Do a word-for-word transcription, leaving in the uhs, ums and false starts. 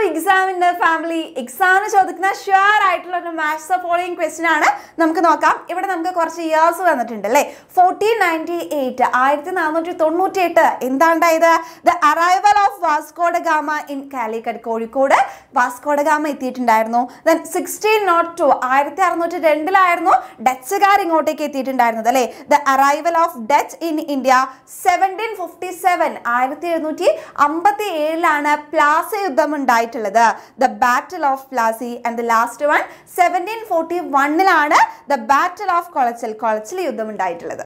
examiner family. Exam ചോദിക്കുന്ന sure ആയിട്ടുള്ള ഒരു മാച്ച് ദ ഫോളോയിങ് ക്വസ്റ്റ്യൻ ആണ്. നമുക്ക് നോക്കാം. ഇവിടെ നമുക്ക് കുറച്ച് ഇയേഴ്സ് വന്നിട്ടുണ്ട് അല്ലേ. fourteen ninety-eight ആയിരത്തി നാനൂറ്റി തൊണ്ണൂറ്റി എട്ട് എന്താണ്ടായത്? The arrival of Vasco da Gama in Calicut Kozhikode Vasco da Gama എത്തിയിട്ടുണ്ടായിരുന്നു. ദെൻ സിക്സ്റ്റീൻ നോട്ട് ടു ആയിരത്തി അറുന്നൂറ്റി രണ്ടിലായിരുന്നു ഡച്ചുകാർ ഇങ്ങോട്ടേക്ക് എത്തിയിട്ടുണ്ടായിരുന്നത് അല്ലേ. The arrival of Dutch in India seventeen fifty seven ആയിരത്തി എഴുന്നൂറ്റി അമ്പത്തി ഏഴിലാണ് പ്ലാസ യുദ്ധം ഉണ്ടായിട്ടുള്ളത്. The battle of Plassey and the last one seventeen forty വണ്ണിലാണ് the battle of Colachel Colachel യുദ്ധം ഉണ്ടായിട്ടുള്ളത്.